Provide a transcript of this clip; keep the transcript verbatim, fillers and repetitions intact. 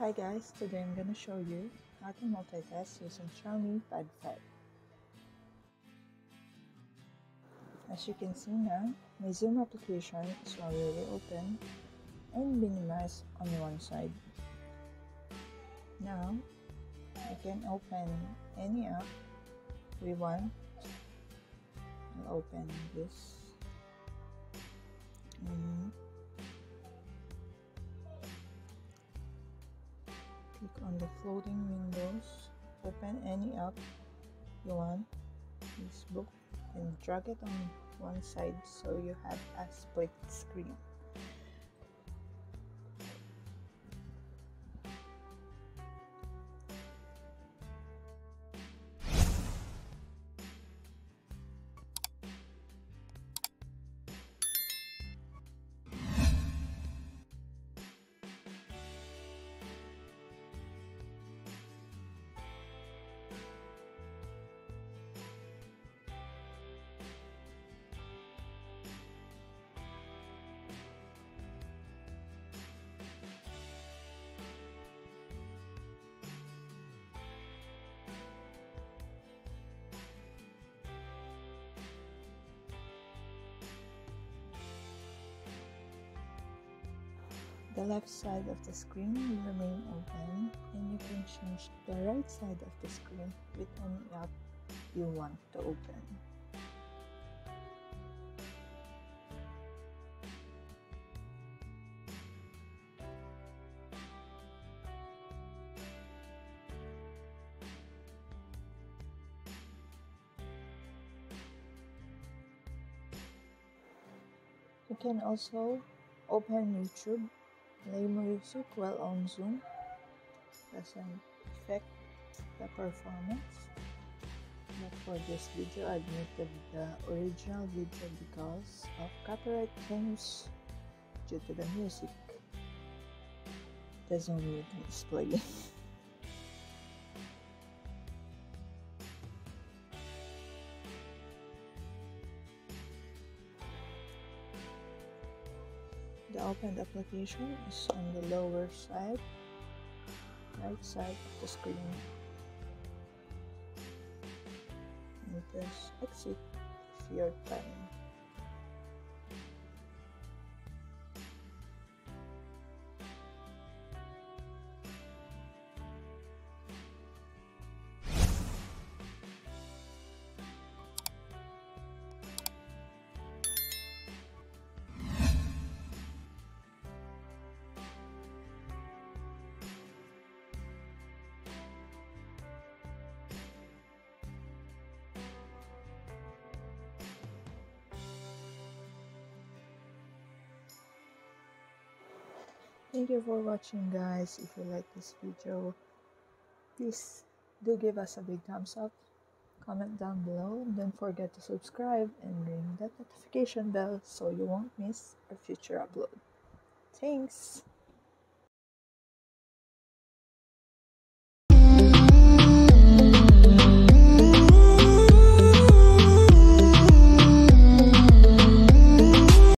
Hi guys, today I'm gonna show you how to multitask using Xiaomi Pad five. As you can see now, my Zoom application is already open and minimized on one side. Now, we can open any app we want. I'll open this. And click on the floating windows, open any app you want, Facebook, and drag it on one side so you have a split screen. The left side of the screen will remain open, and you can change the right side of the screen with any app you want to open. You can also open YouTube, play music while on Zoom. Doesn't affect the performance. But for this video, I admitted the original video because of copyright claims due to the music. Doesn't really display. The opened application is on the lower side, right side of the screen. And press exit if you're done. Thank you for watching, guys. If you like this video, please do give us a big thumbs up, comment down below, don't forget to subscribe and ring that notification bell so you won't miss our future upload. Thanks!